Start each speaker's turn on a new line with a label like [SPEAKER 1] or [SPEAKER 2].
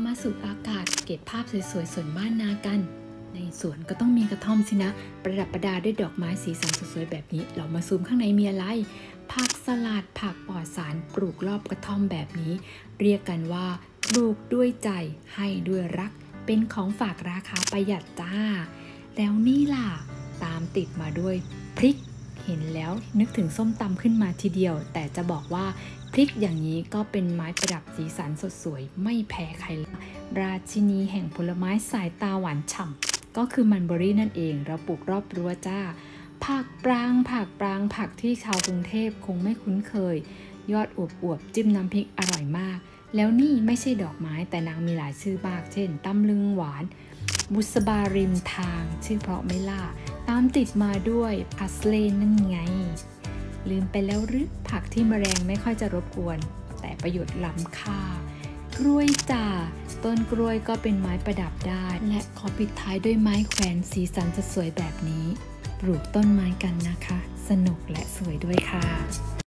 [SPEAKER 1] มาสูดอากาศเก็บภาพสวยๆสวนบ้านนากันในสวนก็ต้องมีกระท่อมสินะประดับประดาด้วยดอกไม้สีสันสวยๆแบบนี้เรามาซูมข้างในมีอะไรผักสลัดผักปลอดสารปลูกรอบกระท่อมแบบนี้เรียกกันว่าปลูกด้วยใจให้ด้วยรักเป็นของฝากราคาประหยัดจ้าแล้วนี่ล่ะตามติดมาด้วยพริกเห็นแล้วนึกถึงส้มตำขึ้นมาทีเดียวแต่จะบอกว่าพริกอย่างนี้ก็เป็นไม้ประดับสีสันสดสวยไม่แพ้ใครราชินีแห่งผลไม้สายตาหวานฉ่ำก็คือมันเบอรี่นั่นเองเราปลูกรอบรั้วจ้าผักปรางผักที่ชาวกรุงเทพคงไม่คุ้นเคยยอดอวบจิ้มน้ำพริกอร่อยมากแล้วนี่ไม่ใช่ดอกไม้แต่นางมีหลายชื่อมากเช่นตำลึงหวานบุษบาริมทางชื่อเพราะไม่ล่าตามติดมาด้วยพาสเลย์นั่นไงลืมไปแล้วหรือผักที่แมลงไม่ค่อยจะรบกวนแต่ประโยชน์ล้ำค่ากล้วยจ่าต้นกล้วยก็เป็นไม้ประดับได้และขอปิดท้ายด้วยไม้แขวนสีสันจะสวยแบบนี้ปลูกต้นไม้กันนะคะสนุกและสวยด้วยค่ะ